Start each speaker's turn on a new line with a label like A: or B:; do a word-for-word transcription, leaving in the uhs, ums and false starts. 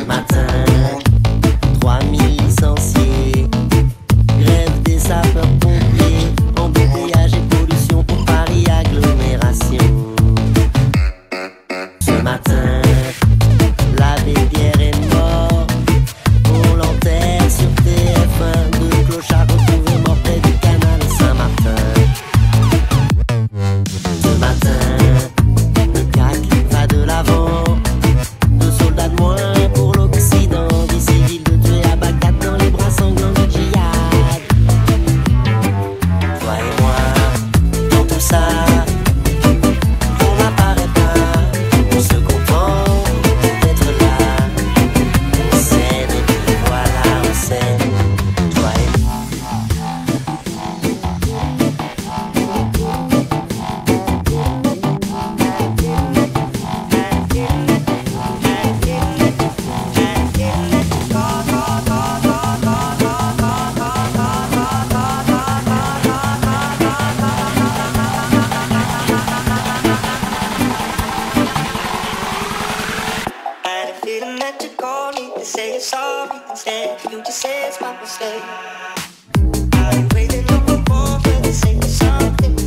A: matin, trois mille licenciés, grève des sapeurs-pompiers, embouteillage et pollution pour Paris agglomération. Ce matin, l'abbé Pierre est mort, on l'enterre sur T F un, deux clochards retrouvés morts près du canal Saint-Martin. Ce matin, le C A C va de l'avant, deux soldats de moins pour l'Occident, des civils de tuer à Bagdad dans les bras sanglants du djihad. Toi et moi, dans tout ça, on n'apparaît pas, on se contente d'être là. On s'aime et puis voilà, on s'aime, toi et moi.
B: I had a feeling that you called me to say you're sorry. Instead, you just said it's my mistake. I've been waiting up before for the sake of something.